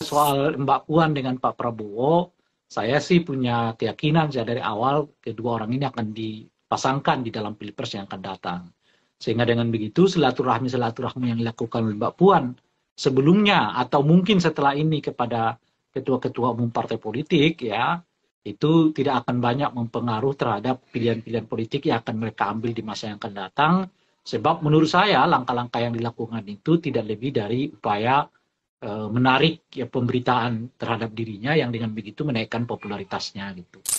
soal Mbak Puan dengan Pak Prabowo, saya sih punya keyakinan saya dari awal kedua orang ini akan dipasangkan di dalam pilpres yang akan datang. Sehingga dengan begitu silaturahmi-silaturahmi yang dilakukan oleh Mbak Puan sebelumnya atau mungkin setelah ini kepada ketua-ketua umum partai politik ya, itu tidak akan banyak mempengaruhi terhadap pilihan-pilihan politik yang akan mereka ambil di masa yang akan datang. Sebab menurut saya langkah-langkah yang dilakukan itu tidak lebih dari upaya menarik ya, pemberitaan terhadap dirinya yang dengan begitu menaikkan popularitasnya gitu.